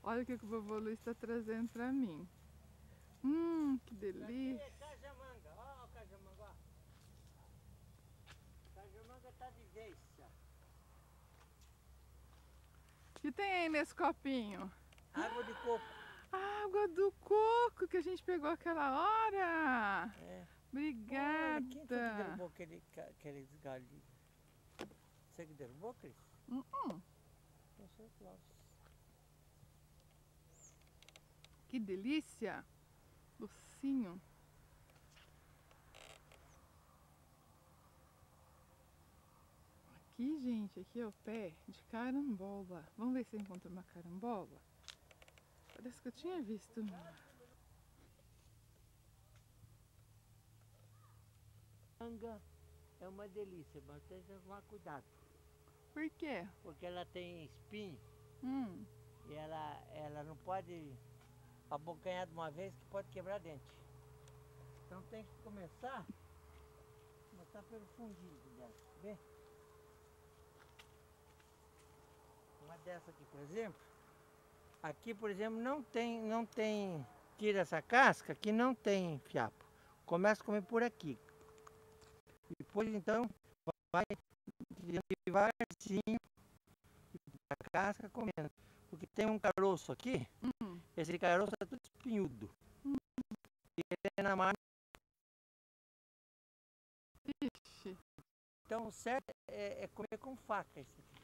Olha o que o vovô Luiz está trazendo para mim. Que delícia. Aqui é cajamanga, ó, cajamanga, ó. Cajamanga tá de vez, ó. O que tem aí nesse copinho? Água de coco. Água do coco que a gente pegou aquela hora. É. Obrigada. Olha, quem foi que derrubou aqueles galhos? Você que derrubou, Cris? Não sei, Cláudio. Que delícia. Docinho. Aqui, gente, aqui é o pé de carambola. Vamos ver se eu encontro uma carambola. Parece que eu tinha visto. Manga é uma delícia, mas tem que tomar cuidado. Por quê? Porque ela tem espinho Hum. e ela não pode abocanhar de uma vez que pode quebrar dente. Então tem que começar pelo fundinho dela, vê? Uma dessa aqui, por exemplo. Aqui, por exemplo, não tem, tira essa casca que não tem fiapo. Começa a comer por aqui. Depois então vai devagarzinho a casca comendo. Porque tem um caroço aqui, esse caroço é tudo espinhudo. E ele é na mar. Ixi. Então o certo é comer com faca esse aqui.